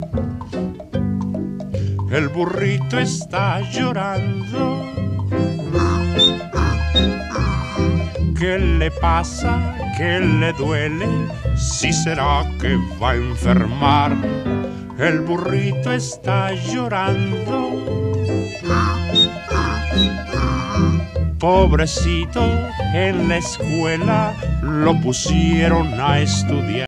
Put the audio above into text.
El burrito está llorando. ¿Qué le pasa? ¿Qué le duele? ¿Si será que va a enfermar? El burrito está llorando. Pobrecito, en la escuela lo pusieron a estudiar.